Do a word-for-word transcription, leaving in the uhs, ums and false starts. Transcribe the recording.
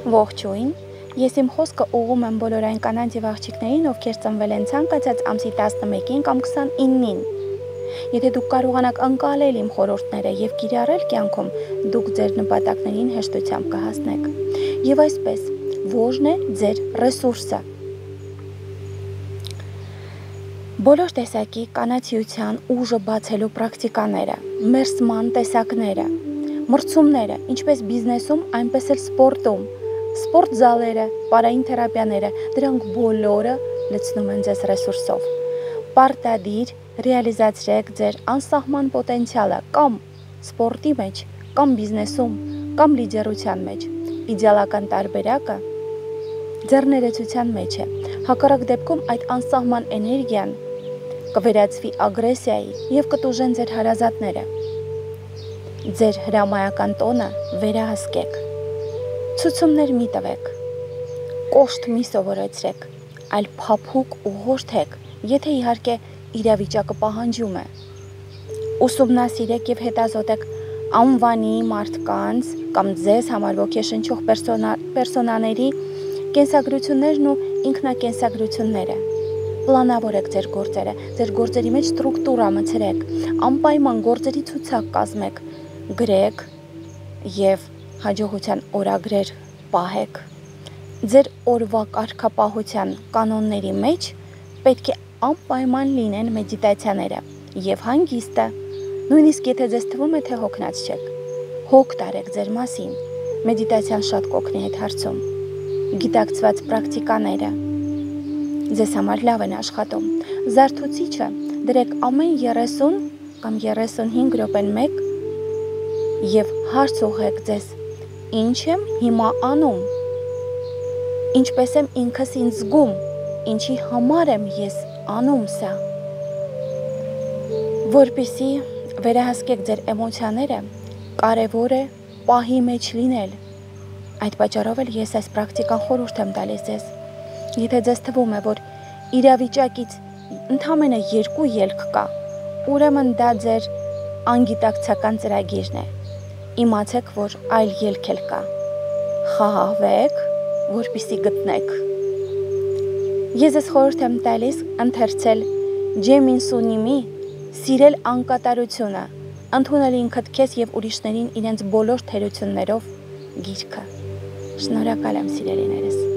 Ողջույն, ես իմ խոսքը ուղղում եմ բոլոր այն կանանց և աղջիկներին, ովքեր ծնվել են ցանկացած ամսի տասնմեկին կամ քսանինին։ Եթե դուք կարողանաք ընկալել իմ խորհուրդները և կիրառել կյանքում, դուք ձեր նպատակներին հեշտությամբ կհասնեք։ Եվ այսպես, ո՞րն է ձեր ռեսուրսը։ Բոլոր տեսակի կանացիության ուժը բացելու պրակտիկաները, մերսման տեսակները, մրցումները, ինչպես բիզնեսում, այնպես էլ սպորտում, սպորտ զալերը, պարային թերապիաները, դրանք բոլորը լցնում են ձեզ ռեսուրսով։ Պարտադիր ռեալիզացրեք ձեր անսահման պոտենցիալը կամ սպորտի մեջ, կամ բիզնեսում, կամ լիդերության մեջ։ Իդեալական տարբերակը ձեռներեցության մեջ է։ Հակառակ դեպքում այդ անսահման էներգիան կվերածվի ագրեսիայի և կտուժեն ձեր հարազատները։ Ձեր հրամայական տոնը վերահսկեք։ Ցուցումներ մի տվեք։ Կոշտ մի սովորեցրեք, այլ փափուկ ուղղորդեք, եթե իհարկե իրավիճակը պահանջում է։ Ուսումնասիրեք և հետազոտեք անվանի մարդկանց կամ ձեզ համար ոգեշնչող պերսոնա, պերսոնաների կենսագրություններն ու ինքնակենսագրությունները։ Պլանավորեք ձեր գործերը, ձեր գործերի մեջ ստրուկտուրա մցրեք, անպայման գործերի ցուցակ կազմեք, գրեք և հաջողության օրագրեր պահեք։ Ձեր օրվա կարգապահության կանոնների մեջ պետք է անպայման լինեն մեդիտացիաները և հանգիստը, նույնիսկ եթե ձեզ թվում է, թե հոգնած չեք։ Հոգ տարեք ձեր մասին, մեդիտացիան շատ կօգնի այդ հարցում։ Գիտակցված պրակտիկաները ձեզ համար լավ են աշխատում։ Զարթուցիչը դրեք ամեն երեսուն կամ երեսունհինգ րոպեն մեկ և հարց ուղղեք ձեզ. ինչ եմ հիմա անում, ինչպես եմ ինքս ինձ զգում, ինչի համար եմ ես անում սա։ Որպեսզի վերահսկեք ձեր էմոցիաները, կարևոր է պահի մեջ լինել։ Այդ պատճառով էլ ես այս պրակտիկան խորհուրդ եմ տալիս ձեզ։ Եթե ձեզ թվում է, որ իրավիճակից ընդամենը երկու ելք կա, ուրեմն դա ձեր անգիտակցական ծրագիրն է։ Իմացեք, որ այլ ելք էլ կա։ Խաղաղվեք, որպեսզի գտնեք։ Ես ձեզ խորհուրդ եմ տալիս ընթերցել Ջեմին Սունիմի «Սիրել անկատարությունը, ընդունել ինքդ քեզ և ուրիշներին իրենց բոլոր թերություններով» գիրքը։ Շնորհակալ եմ, սիրելիներս։